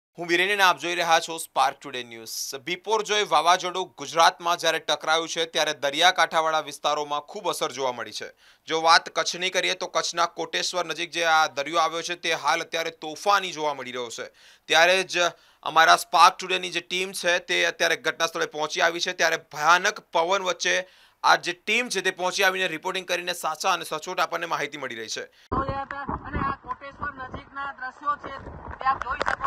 હું વિરેનને આપ જોઈ રહ્યા છો સ્પાર્ક ટુડે ન્યૂઝ। બિપોરજોય વાવાઝોડું ગુજરાતમાં જ્યારે ટકરાયું છે ત્યારે દરિયાકાંઠાવાળા વિસ્તારોમાં ખૂબ અસર જોવા મળી છે। જો વાત કચ્છની કરીએ તો કચ્છના કોટેશ્વર નજીક જે આ દરિયો આવ્યો છે તે હાલ અત્યારે તોફાની જોવા મળી રહ્યો છે। ત્યારે જ અમારા સ્પાર્ક ટુડેની જે ટીમ છે તે અત્યારે ઘટના સ્થળે પહોંચી આવી છે। ત્યારે ભયાનક પવન વચ્ચે આ જે ટીમ છે તે પહોંચી આવીને રિપોર્ટિંગ કરીને સાચા અને સચોટ આપણને માહિતી મળી રહી છે। અને આ કોટેશ્વર નજીકના દ્રશ્યો છે તે આપ જોઈ શકો